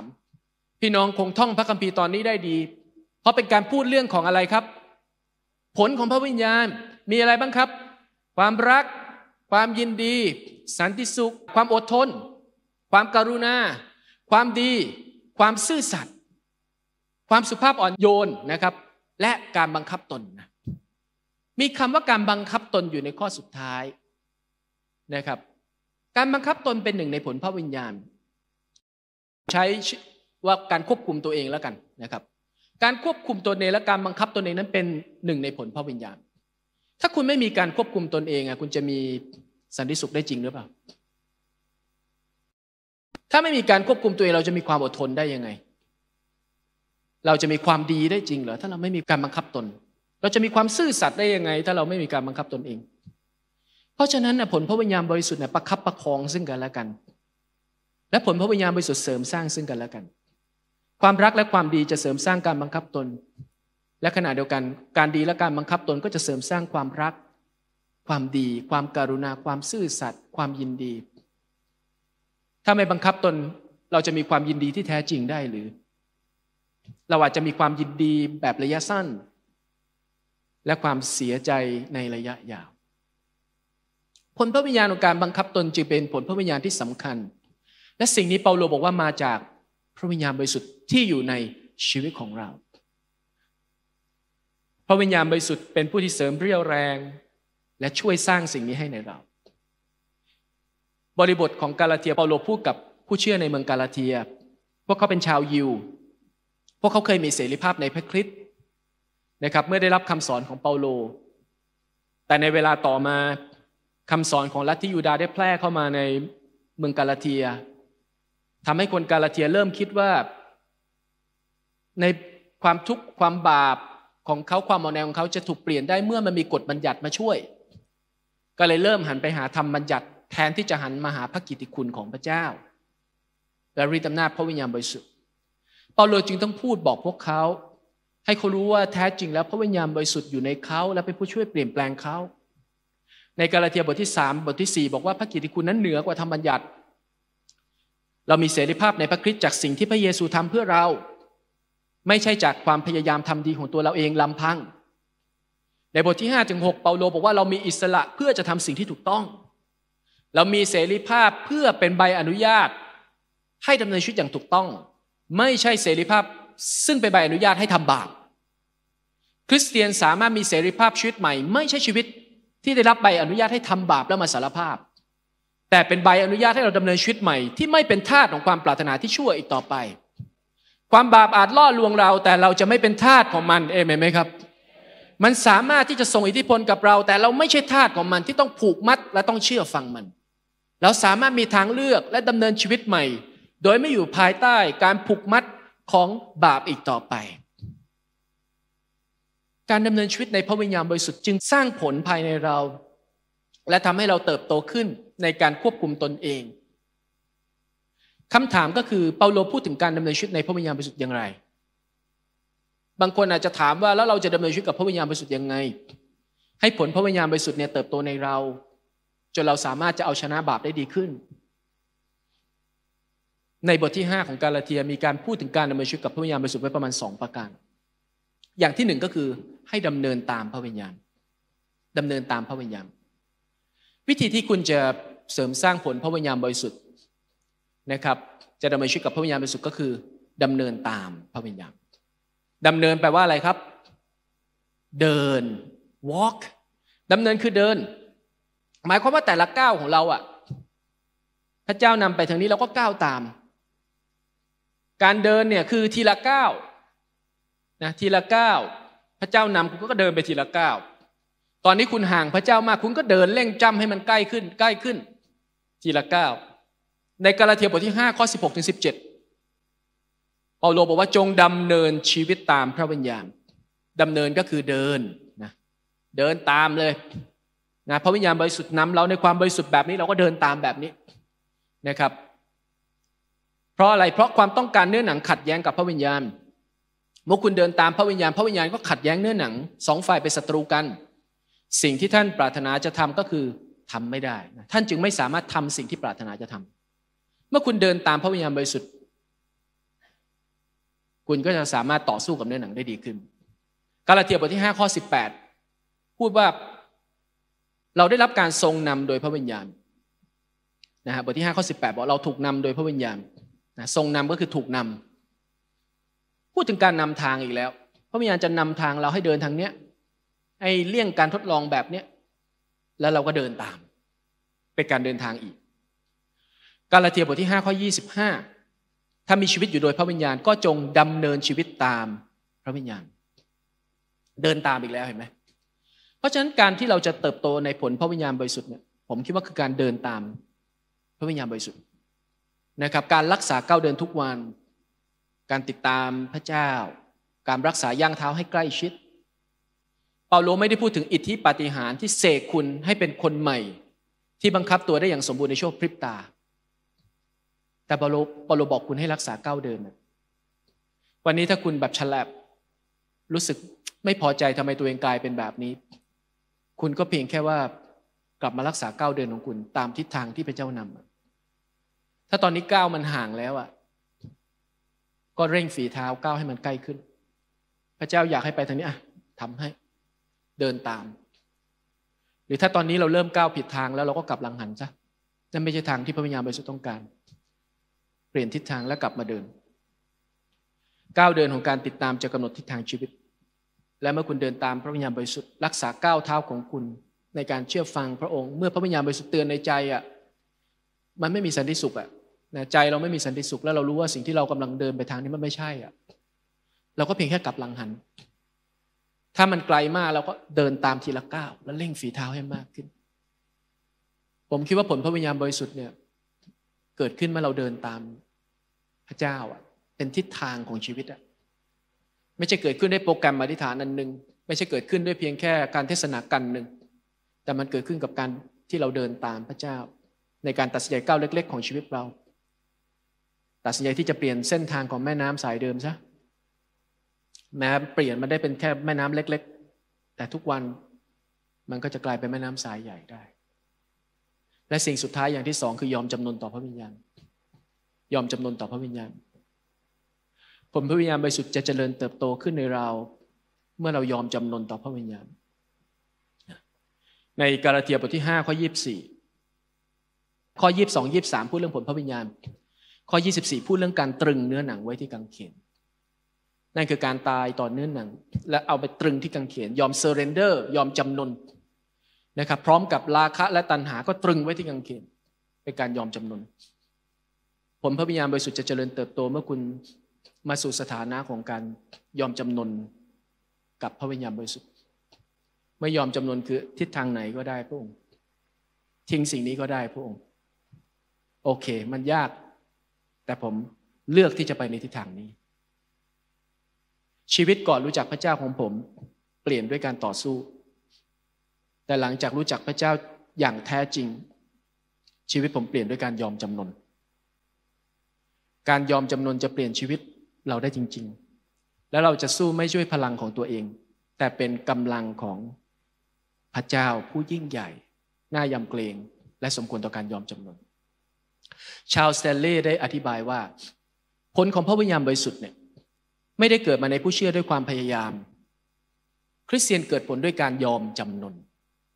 23พี่น้องคงท่องพระคัมภีร์ตอนนี้ได้ดีเพราะเป็นการพูดเรื่องของอะไรครับผลของพระวิญญาณมีอะไรบ้างครับความรักความยินดีสันติสุขความอดทนความกรุณาความดีความซื่อสัตย์ความสุภาพอ่อนโยนนะครับและการบังคับตนนะมีคำว่าการบังคับตนอยู่ในข้อสุดท้ายนะครับการบังคับตนเป็นหนึ่งในผลพระวิญญาณใช้ว่าการควบคุมตัวเองแล้วกันนะครับการควบคุมตนเองและการบังคับตนเองนั้นเป็นหนึ่งในผลพระวิญญาณถ้าคุณไม่มีการควบคุมตนเองคุณจะมีสันติสุขได้จริงหรือเปล่าถ้าไม่มีการควบคุมตัวเองเราจะมีความอดทนได้ยังไงเราจะมีความดีได้จริงเหรอถ้าเราไม่มีการบังคับตนเราจะมีความซื่อสัตย์ได้ยังไงถ้าเราไม่มีการบังคับตนเองเพราะฉะนั้นผลพระวิญญาณบริสุทธิ์ประคับประคองซึ่งกันและกันและผลพระวิญญาณบริสุทธิ์เสริมสร้างซึ่งกันและกันความรักและความดีจะเสริมสร้างการบังคับตนและขณะเดียวกันการดีและการบังคับตนก็จะเสริมสร้างความรักความดีความกรุณาความซื่อสัตย์ความยินดีถ้าไม่บังคับตนเราจะมีความยินดีที่แท้จริงได้หรือเราอาจจะมีความยินดีแบบระยะสั้นและความเสียใจในระยะยาวผลพระวิญญาณของการบังคับตนจึงเป็นผลพระวิญญาณที่สำคัญและสิ่งนี้เปาโลบอกว่ามาจากพระวิญญาณบริสุทธิ์ที่อยู่ในชีวิตของเราพระวิญญาณบริสุทธิ์เป็นผู้ที่เสริมเรี่ยวแรงและช่วยสร้างสิ่งนี้ให้ในเราบริบทของกาลาเทียเปาโลพูดกับผู้เชื่อในเมืองกาลาเทียพวกเขาเป็นชาวยิวพวกเขาเคยมีเสรีภาพในพระคริสต์นะครับเมื่อได้รับคำสอนของเปาโลแต่ในเวลาต่อมาคำสอนของลัทธิยูดาห์ได้แพร่เข้ามาในเมืองกาลาเทียทำให้คนกาลาเทียเริ่มคิดว่าในความทุกข์ความบาปของเขาความอ่อนแอของเขาจะถูกเปลี่ยนได้เมื่อมันมีกฎบัญญัติมาช่วยก็เลยเริ่มหันไปหาธรรมบัญญัติแทนที่จะหันมาหาพระกิตติคุณของพระเจ้าและฤทธิ์อำนาจพระวิญญาณบริสุทธิ์เปาโลจึงต้องพูดบอกพวกเขาให้เขารู้ว่าแท้จริงแล้วพระวิญญาณบริสุทธิ์อยู่ในเขาและเป็นผู้ช่วยเปลี่ยนแปลงเขาในกาลาเทียบทที่3บทที่4บอกว่าพระกิตติคุณนั้นเหนือกว่าธรรมบัญญัติเรามีเสรีภาพในพระคริสต์จากสิ่งที่พระเยซูทำเพื่อเราไม่ใช่จากความพยายามทำดีของตัวเราเองลำพังในบทที่ 5-6 เปาโลบอกว่าเรามีอิสระเพื่อจะทำสิ่งที่ถูกต้องเรามีเสรีภาพเพื่อเป็นใบอนุญาตให้ดำเนินชีวิตอย่างถูกต้องไม่ใช่เสรีภาพซึ่งเป็นใบอนุญาตให้ทำบาปคริสเตียนสามารถมีเสรีภาพชีวิตใหม่ไม่ใช่ชีวิตที่ได้รับใบอนุญาตให้ทำบาปแล้วมาสารภาพแต่เป็นใบอนุญาตให้เราดำเนินชีวิตใหม่ที่ไม่เป็นทาสของความปรารถนาที่ชั่วอีกต่อไปความบาปอาจล่อลวงเราแต่เราจะไม่เป็นทาสของมันเอเมนไหมครับมันสามารถที่จะส่งอิทธิพลกับเราแต่เราไม่ใช่ทาสของมันที่ต้องผูกมัดและต้องเชื่อฟังมันเราสามารถมีทางเลือกและดำเนินชีวิตใหม่โดยไม่อยู่ภายใต้การผูกมัดของบาปอีกต่อไปการดำเนินชีวิตในพระวิญญาณบริสุทธิ์จึงสร้างผลภายในเราและทำให้เราเติบโตขึ้นในการควบคุมตนเองคำถามก็คือเปาโลพูดถึงการดำเนินชีวิตในพระวิญญาณบริสุทธิ์อย่างไรบางคนอาจจะถามว่าแล้วเราจะดำเนินชีวิตกับพระวิญญาณบริสุทธิ์ยังไงให้ผลพระวิญญาณบริสุทธิ์เนี่ยเติบโตในเราจนเราสามารถจะเอาชนะบาปได้ดีขึ้นในบทที่ 5ของกาลาเทียมีการพูดถึงการดำเนินชีวิตกับพระวิญญาณบริสุทธิ์ไว้ประมาณ2ประการอย่างที่1ก็คือให้ดำเนินตามพระวิญญาณดำเนินตามพระวิญญาณวิธีที่คุณจะเสริมสร้างผลพระวิญญาณบริสุทธิ์นะครับจะดำเนินชีวิตกับพระวิญญาณบริสุทธิ์ก็คือดำเนินตามพระวิญญาณดำเนินแปลว่าอะไรครับเดิน walk ดำเนินคือเดินหมายความว่าแต่ละก้าวของเราอ่ะพระเจ้านำไปทางนี้เราก็ก้าวตามการเดินเนี่ยคือทีละก้าวนะทีละก้าวพระเจ้านำคุณก็เดินไปทีละก้าวตอนนี้คุณห่างพระเจ้ามากคุณก็เดินเร่งจ้ำให้มันใกล้ขึ้นใกล้ขึ้นทีละก้าวในกาลาเทียบทที่5ข้อ16ถึง17เปาโลบอกว่าจงดำเนินชีวิตตามพระวิญญาณดำเนินก็คือเดินนะเดินตามเลยนะพระวิญญาณบริสุทธิ์นำเราในความบริสุทธิ์แบบนี้เราก็เดินตามแบบนี้นะครับเพราะอะไรเพราะความต้องการเนื้อหนังขัดแย้งกับพระวิญญาณเมื่อคุณเดินตามพระวิญญาณพระวิญญาณก็ขัดแย้งเนื้อหนัง2ฝ่ายเป็นศัตรูกันสิ่งที่ท่านปรารถนาจะทำก็คือทำไม่ได้ท่านจึงไม่สามารถทำสิ่งที่ปรารถนาจะทำเมื่อคุณเดินตามพระวิญญาณบริสุทธิ์คุณก็จะสามารถต่อสู้กับเนื้อหนังได้ดีขึ้นกาลาเทียบทที่5ข้อ18พูดว่าเราได้รับการทรงนำโดยพระวิญญาณนะฮะบทที่5ข้อ18บอกเราถูกนำโดยพระวิญญาณนะทรงนำก็คือถูกนำพูดถึงการนำทางอีกแล้วพระวิญญาณจะนำทางเราให้เดินทางเนี้ยให้เลี่ยงการทดลองแบบเนี้ยแล้วเราก็เดินตามเป็นการเดินทางอีกกาลาเทียบทที่5ข้อ25ถ้ามีชีวิตอยู่โดยพระวิญญาณก็จงดำเนินชีวิตตามพระวิญญาณเดินตามอีกแล้วเห็นไหมเพราะฉะนั้นการที่เราจะเติบโตในผลพระวิญญาณบริสุทธิ์เนี่ยผมคิดว่าคือการเดินตามพระวิญญาณบริสุทธิ์นะครับการรักษาก้าวเดินทุกวันการติดตามพระเจ้าการรักษาย่างเท้าให้ใกล้ชิดเปาโลไม่ได้พูดถึงอิทธิปาฏิหาริย์ที่เสกคุณให้เป็นคนใหม่ที่บังคับตัวได้อย่างสมบูรณ์ในชั่วพริบตาแต่เปาโลบอกคุณให้รักษาก้าวเดินวันนี้ถ้าคุณแบบฉลับรู้สึกไม่พอใจทำไมตัวเองกลายเป็นแบบนี้คุณก็เพียงแค่ว่ากลับมารักษาก้าวเดินของคุณตามทิศทางที่พระเจ้านำถ้าตอนนี้ก้าวมันห่างแล้วอ่ะก็เร่งฝีเท้าก้าวให้มันใกล้ขึ้นพระเจ้าอยากให้ไปทางนี้ทำให้เดินตามหรือถ้าตอนนี้เราเริ่มก้าวผิดทางแล้วเราก็กลับหลังหันซะนั่นไม่ใช่ทางที่พระวิญญาณบริสุทธิ์ต้องการเปลี่ยนทิศทางแล้วกลับมาเดินก้าวเดินของการติดตามจะกำหนดทิศทางชีวิตและเมื่อคุณเดินตามพระวิญญาณบริสุทธิ์รักษาก้าวเท้าของคุณในการเชื่อฟังพระองค์เมื่อพระวิญญาณบริสุทธิ์เตือนในใจมันไม่มีสันติสุขใจเราไม่มีสันติสุขแล้วเรารู้ว่าสิ่งที่เรากำลังเดินไปทางนี้มันไม่ใช่เราก็เพียงแค่กลับหลังหันถ้ามันไกลมากเราก็เดินตามทีละก้าวแล้วเร่งฝีเท้าให้มากขึ้นผมคิดว่าผลพระวิญญาณบริสุทธิ์เนี่ยเกิดขึ้นเมื่อเราเดินตามพระเจ้าเป็นทิศทางของชีวิตไม่ใช่เกิดขึ้นด้วยโปรแกรมอธิษฐานอันหนึ่งไม่ใช่เกิดขึ้นด้วยเพียงแค่การเทศนากันหนึ่งแต่มันเกิดขึ้นกับการที่เราเดินตามพระเจ้าในการตัดสินใจก้าวเล็กๆของชีวิตเราตัดสินใจที่จะเปลี่ยนเส้นทางของแม่น้ำสายเดิมซะแม้เปลี่ยนมันได้เป็นแค่แม่น้ำเล็กๆแต่ทุกวันมันก็จะกลายเป็นแม่น้ำสายใหญ่ได้และสิ่งสุดท้ายอย่างที่2คือยอมจำนนต่อพระวิญญาณยอมจำนนต่อพระวิญญาณผลพระวิญญาณบริสุทธิ์จะเจริญเติบโตขึ้นในเราเมื่อเรายอมจำนนต่อพระวิญญาณในกาลาเทียบทที่5ข้อ24ข้อ22 23พูดเรื่องผลพระวิญญาณข้อ24พูดเรื่องการตรึงเนื้อหนังไว้ที่กางเขนนั่นคือการตายต่อเนื้อหนังและเอาไปตรึงที่กางเขนยอมเซอร์เรนเดอร์ยอมจำนนนะครับพร้อมกับราคะและตัณหาก็ตรึงไว้ที่กางเขนเป็นการยอมจำนนผลพระวิญญาณบริสุทธิ์จะเจริญเติบโตเมื่อคุณมาสู่สถานะของการยอมจำนนกับพระวิญญาณบริสุทธิ์ไม่ยอมจำนนคือทิศทางไหนก็ได้พระองค์ทิ้งสิ่งนี้ก็ได้พระองค์โอเคมันยากแต่ผมเลือกที่จะไปในทิศทางนี้ชีวิตก่อนรู้จักพระเจ้าของผมเปลี่ยนด้วยการต่อสู้แต่หลังจากรู้จักพระเจ้าอย่างแท้จริงชีวิตผมเปลี่ยนด้วยการยอมจำนนการยอมจำนนจะเปลี่ยนชีวิตเราได้จริงๆแล้วเราจะสู้ไม่ด้วยพลังของตัวเองแต่เป็นกำลังของพระเจ้าผู้ยิ่งใหญ่น่ายำเกรงและสมควรต่อการยอมจำนนชาร์ลส์ สแตนเลย์ได้อธิบายว่าผลของพระวิญญาณบริสุทธิ์เนี่ยไม่ได้เกิดมาในผู้เชื่อด้วยความพยายามคริสเตียนเกิดผลด้วยการยอมจำนน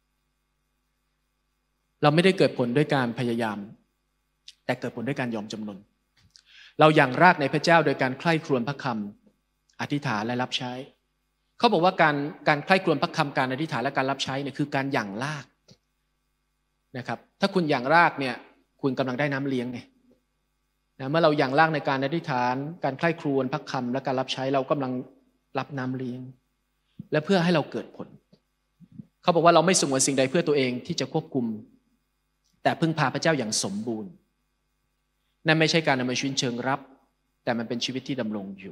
เราไม่ได้เกิดผลด้วยการพยายามแต่เกิดผลด้วยการยอมจำนนเราอย่างรากในพระเจ้าโดยการใคร่ครวญพระคำอธิษฐานและรับใช้เขาบอกว่าการใคร่ครวญพระคำการอธิษฐานและการรับใช้เนี่ยคือการหยั่งรากนะครับถ้าคุณหยั่งรากเนี่ยคุณกำลังได้น้ำเลี้ยงไงนะเมื่อเราหยั่งรากในการอธิษฐานการใคร่ครวญพระคำและการรับใช้เรากำลังรับน้ำเลี้ยงและเพื่อให้เราเกิดผลเขาบอกว่าเราไม่สงวนสิ่งใดเพื่อตัวเองที่จะควบคุมแต่พึ่งพาพระเจ้าอย่างสมบูรณ์นั่นไม่ใช่การดำเนินชีวิตเชิงรับแต่มันเป็นชีวิตที่ดำรงอยู่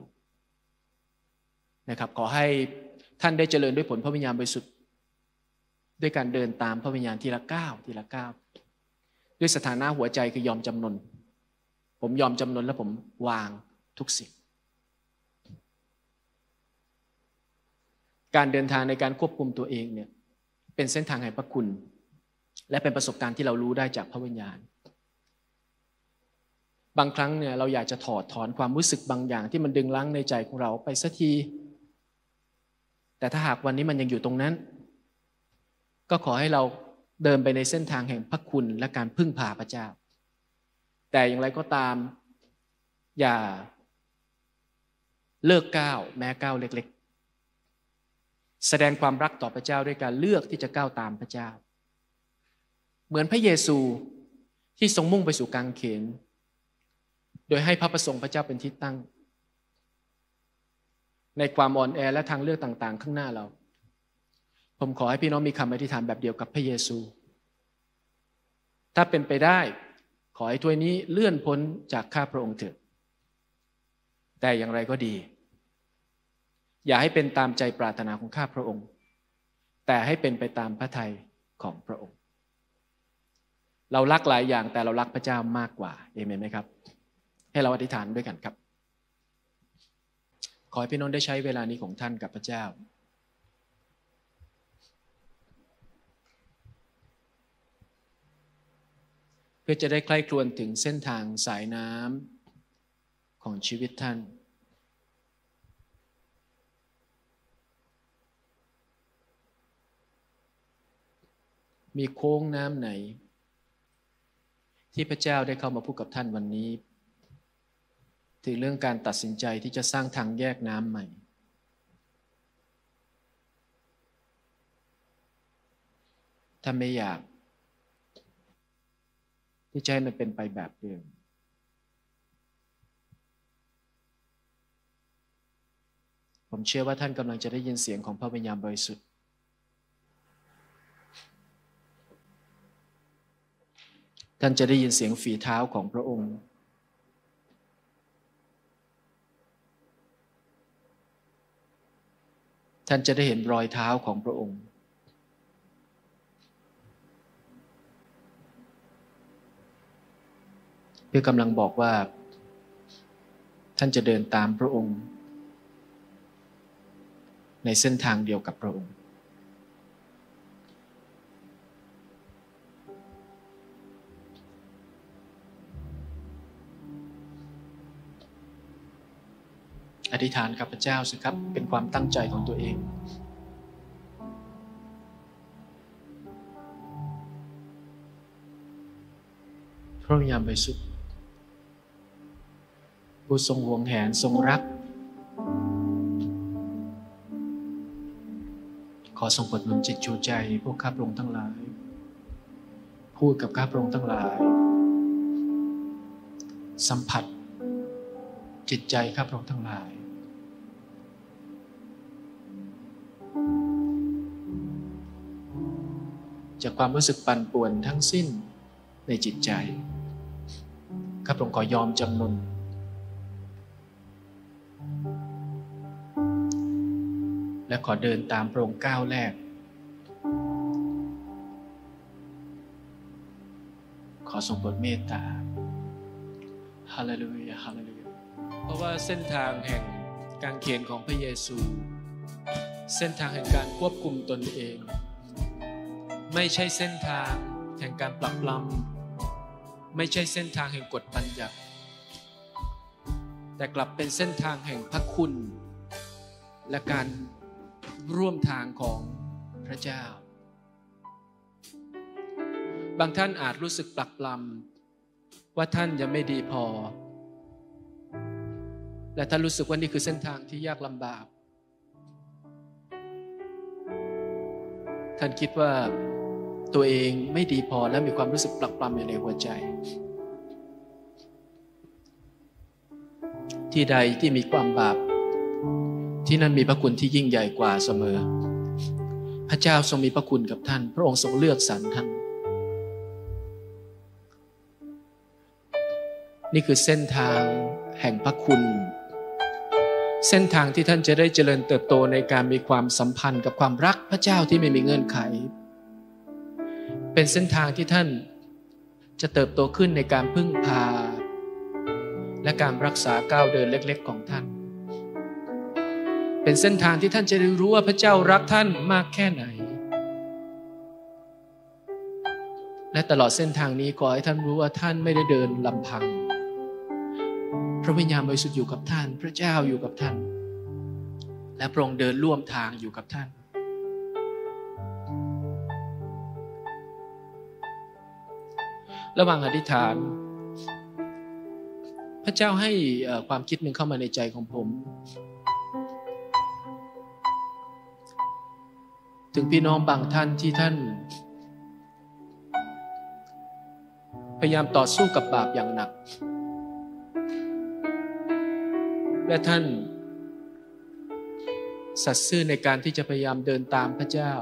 นะครับขอให้ท่านได้เจริญด้วยผลพระวิญญาณบริสุทธิ์ด้วยการเดินตามพระวิญญาณทีละก้าวทีละก้าวด้วยสถานะหัวใจคือยอมจำนนผมยอมจำนนและผมวางทุกสิ่งการเดินทางในการควบคุมตัวเองเนี่ยเป็นเส้นทางแห่งพระคุณและเป็นประสบการณ์ที่เรารู้ได้จากพระวิญญาณบางครั้งเนี่ยเราอยากจะถอดถอนความรู้สึกบางอย่างที่มันดึงรั้งในใจของเราไปสักทีแต่ถ้าหากวันนี้มันยังอยู่ตรงนั้นก็ขอให้เราเดินไปในเส้นทางแห่งพระคุณและการพึ่งพาพระเจ้าแต่อย่างไรก็ตามอย่าเลิกก้าวแม้ก้าวเล็กๆแสดงความรักต่อพระเจ้าด้วยการเลือกที่จะก้าวตามพระเจ้าเหมือนพระเยซูที่ทรงมุ่งไปสู่กางเขนโดยให้พระประสงค์พระเจ้าเป็นที่ตั้งในความอ่อนแอและทางเลือกต่างๆข้างหน้าเราผมขอให้พี่น้องมีคำอธิษฐานแบบเดียวกับพระเยซูถ้าเป็นไปได้ขอให้ถ้วยนี้เลื่อนพ้นจากข้าพระองค์เถิดแต่อย่างไรก็ดีอย่าให้เป็นตามใจปรารถนาของข้าพระองค์แต่ให้เป็นไปตามพระทัยของพระองค์เรารักหลายอย่างแต่เรารักพระเจ้ามากกว่าเอเมนไหมครับให้เราอธิษฐานด้วยกันครับขอให้พี่น้องได้ใช้เวลานี้ของท่านกับพระเจ้าเพื่อจะได้ใคร่ครวญถึงเส้นทางสายน้ำของชีวิตท่านมีโค้งน้ำไหนที่พระเจ้าได้เข้ามาพูดกับท่านวันนี้ถึงเรื่องการตัดสินใจที่จะสร้างทางแยกน้ำใหม่ถ้าไม่อยากที่จะให้มันเป็นไปแบบเดิมผมเชื่อว่าท่านกำลังจะได้ยินเสียงของพระวิญญาณบริสุทธิ์ท่านจะได้ยินเสียงฝีเท้าของพระองค์ท่านจะได้เห็นรอยเท้าของพระองค์เพื่อกำลังบอกว่าท่านจะเดินตามพระองค์ในเส้นทางเดียวกับพระองค์ธิษฐานกับพระเจ้าสิครับเป็นความตั้งใจของตัวเองพระวิญญาณบริสุทธิ์ผู้ทรงห่วงแหนทรงรักขอทรงโปรดหนุนจิตชูใจพวกข้าพระองค์ทั้งหลายพูดกับข้าพระองค์ทั้งหลายสัมผัสจิตใจข้าพระองค์ทั้งหลายจากความรู้สึกปั่นป่วนทั้งสิ้นในจิตใจข้าพระองค์ขอยอมจำนนและขอเดินตามพระองค์ก้าวแรกขอทรงโปรดเมตตาฮาเลลูยาฮาเลลูยาเพราะว่าเส้นทางแห่งกางเขนของพระเยซูเส้นทางแห่งการควบคุมตนเองไม่ใช่เส้นทางแห่งการปรับปรำไม่ใช่เส้นทางแห่งกฎบัญญัติแต่กลับเป็นเส้นทางแห่งพระคุณและการร่วมทางของพระเจ้าบางท่านอาจรู้สึกปลักปลำว่าท่านยังไม่ดีพอและท่านรู้สึกว่านี่คือเส้นทางที่ยากลำบากท่านคิดว่าตัวเองไม่ดีพอและมีความรู้สึกปลักปลำอยู่ในหัวใจที่ใดที่มีความบาปที่นั่นมีพระคุณที่ยิ่งใหญ่กว่าเสมอพระเจ้าทรงมีพระคุณกับท่านพระองค์ทรงเลือกสรรท่านนี่คือเส้นทางแห่งพระคุณเส้นทางที่ท่านจะได้เจริญเติบโตในการมีความสัมพันธ์กับความรักพระเจ้าที่ไม่มีเงื่อนไขเป็นเส้นทางที่ท่านจะเติบโตขึ้นในการพึ่งพาและการรักษาก้าวเดินเล็กๆของท่านเป็นเส้นทางที่ท่านจะได้รู้ว่าพระเจ้ารักท่านมากแค่ไหนและตลอดเส้นทางนี้ขอให้ท่านรู้ว่าท่านไม่ได้เดินลำพังพระวิญญาณบริสุทธิ์อยู่กับท่านพระเจ้าอยู่กับท่านและพระองค์เดินร่วมทางอยู่กับท่านระหว่างอธิษฐานพระเจ้าให้ความคิดหนึ่งเข้ามาในใจของผมถึงพี่น้องบางท่านที่ท่านพยายามต่อสู้กับบาปอย่างหนักและท่านสัตย์ซื่อในการที่จะพยายามเดินตามพระเจ้า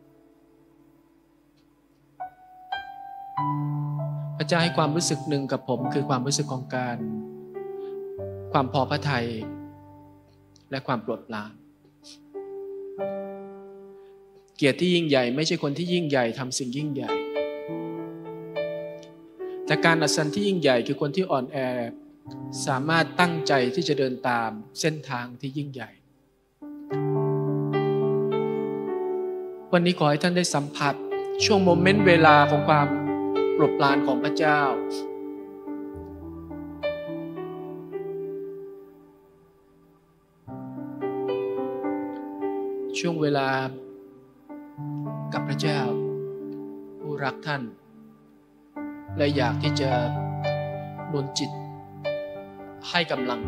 พระเจ้าให้ความรู้สึกหนึ่งกับผมคือความรู้สึกของความพอพระทัยและความโปรดปรานเกียรติที่ยิ่งใหญ่ไม่ใช่คนที่ยิ่งใหญ่ทำสิ่งยิ่งใหญ่แต่การอัศจรรย์ที่ยิ่งใหญ่คือคนที่อ่อนแอสามารถตั้งใจที่จะเดินตามเส้นทางที่ยิ่งใหญ่วันนี้ขอให้ท่านได้สัมผัสช่วงโมเมนต์เวลาของความโปรดปรานของพระเจ้าช่วงเวลากับพระเจ้าผู้รักท่านและอยากที่จะหนุนจิตให้กำลัง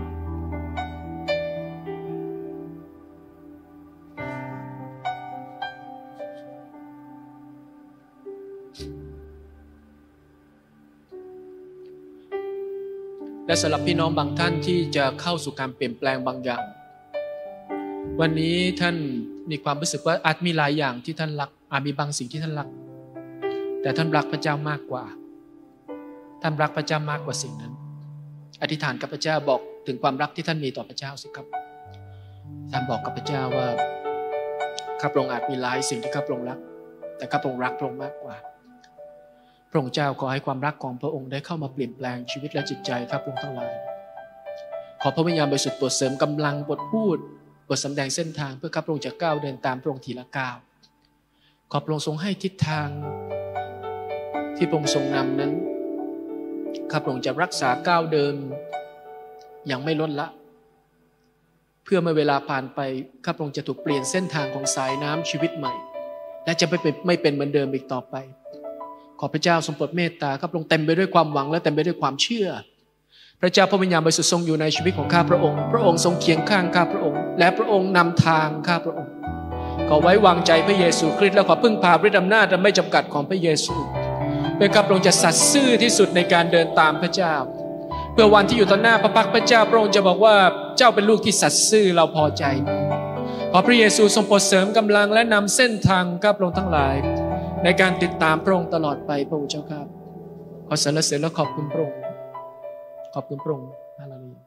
และสำหรับพี่น้องบางท่านที่จะเข้าสู่การเปลี่ยนแปลงบางอย่างวันนี้ท่านมีความรู้สึกว่าอาจมีหลายอย่างที่ท่านรักอาจมีบางสิ่งที่ท่านรักแต่ท่านรักพระเจ้ามากกว่าท่านรักพระเจ้ามากกว่าสิ่งนั้นอธิษฐานกับพระเจ้าบอกถึงความรักที่ท่านมีต่อพระเจ้าสิครับท่านบอกกับพระเจ้าว่าข้าพระองค์อาจมีหลายสิ่งที่ข้าพระองค์รักแต่ข้าพระองค์รักพระองค์มากกว่าพระองค์เจ้าขอให้ความรักของพระองค์ได้เข้ามาเปลี่ยนแปลงชีวิตและจิตใจข้าพระองค์ทั้งหลายขอพระวิญญาณบริสุทธิ์โปรดเสริมกำลังโปรดพูดโปรดสำแดงเส้นทางเพื่อข้าพระองค์จะก้าวเดินตามพระองค์ทีละก้าวขอพระองค์ทรงให้ทิศทางที่พระองค์ทรงนำนั้นข้าพระองค์จะรักษาก้าวเดินอย่างไม่ลดละพื่อเมื่อเวลาผ่านไปข้าพระองค์จะถูกเปลี่ยนเส้นทางของสายน้ำชีวิตใหม่และจะไม่เป็นเหมือนเดิมอีกต่อไปขอพระเจ้าทรงโปรดเมตตาข้าพระองค์เต็มไปด้วยความหวังและเต็มไปด้วยความเชื่อพระเจ้าพระวิญญาณบริสุทธิ์ทรงอยู่ในชีวิตของข้าพระองค์พระองค์ทรงเคียงข้างข้าพระองค์และพระองค์นำทางข้าพระองค์ขอไว้วางใจพระเยซูคริสต์และขอพึ่งพาฤทธิ์อำนาจและไม่จำกัดของพระเยซูเพื่อข้าพระองค์จะสัตย์ซื่อที่สุดในการเดินตามพระเจ้าเพื่อวันที่อยู่ต่อหน้าพระพักพระเจ้าพระองค์จะบอกว่าเจ้าเป็นลูกที่สัตย์ซื่อเราพอใจขอพระเยซูทรงโปรดเสริมกำลังและนำเส้นทางข้าพระองค์ทั้งหลายในการติดตามพระองค์ตลอดไปพระองค์เจ้าข้าขอสรรเสริญและขอบคุณพระองค์ขอบคุณพระองค์ฮาเลลูยา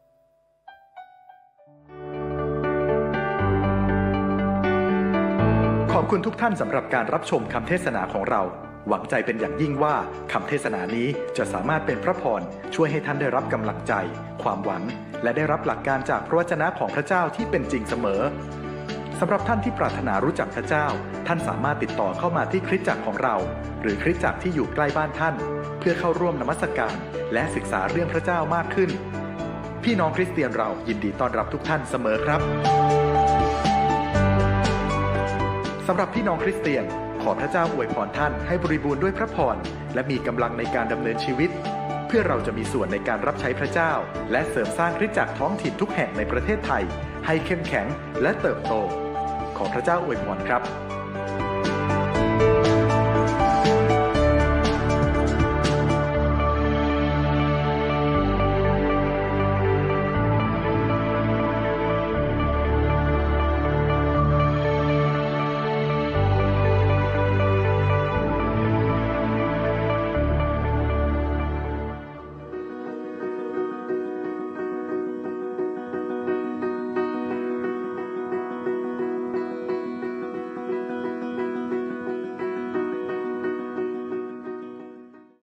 ขอบคุณทุกท่านสำหรับการรับชมคำเทศนาของเราหวังใจเป็นอย่างยิ่งว่าคำเทศนานี้จะสามารถเป็นพระพรช่วยให้ท่านได้รับกำลังใจความหวังและได้รับหลักการจากพระวจนะของพระเจ้าที่เป็นจริงเสมอสำหรับท่านที่ปรารถนารู้จักพระเจ้าท่านสามารถติดต่อเข้ามาที่คริสตจักรของเราหรือคริสตจักรที่อยู่ใกล้บ้านท่านเพื่อเข้าร่วมนมัสการและศึกษาเรื่องพระเจ้ามากขึ้นพี่น้องคริสเตียนเรายินดีต้อนรับทุกท่านเสมอครับสำหรับพี่น้องคริสเตียนขอพระเจ้าอวยพรท่านให้บริบูรณ์ด้วยพระพรและมีกำลังในการดำเนินชีวิตเพื่อเราจะมีส่วนในการรับใช้พระเจ้าและเสริมสร้างคริสตจักรท้องถิ่นทุกแห่งในประเทศไทยให้เข้มแข็งและเติบโตขอพระเจ้าอวยพรครับ